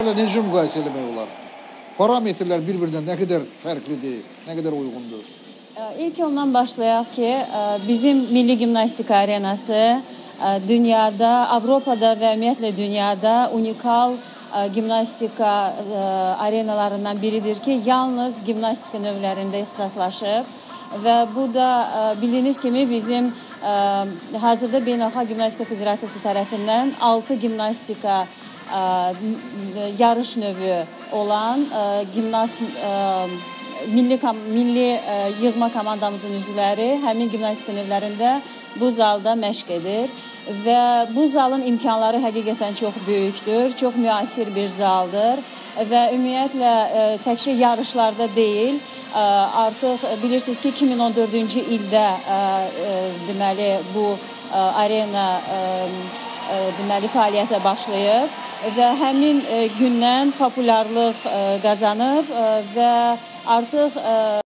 Necə müqayisə eləmək olar? Parametrlər bir-birindən nə qədər fərqlidir, nə qədər uyğundur? İlk ondan başlayaq ki, bizim milli gimnastika arenası dünyada, Avropada və ümumiyyətlə dünyada unikal gimnastika arenalarından biridir ki, yalnız gimnastika növlərində ixtisaslaşıb və bu da bildiyiniz kimi bizim hazırda Beynəlxalq Gimnastika Federasiyası tərəfindən 6 gimnastika yarış növü olan milli yığma komandamızın üzvləri həmin gimnastika növlərində bu zalda məşq edir və bu zalın imkanları həqiqətən çox böyükdür, çox müasir bir zaldır və ümumiyyətlə təkcə yarışlarda deyil, artıq bilirsiniz ki 2014-cü ildə deməli bu arena deməli fəaliyyətə başlayıb və həmin gündən populyarlıq qazanıb və artıq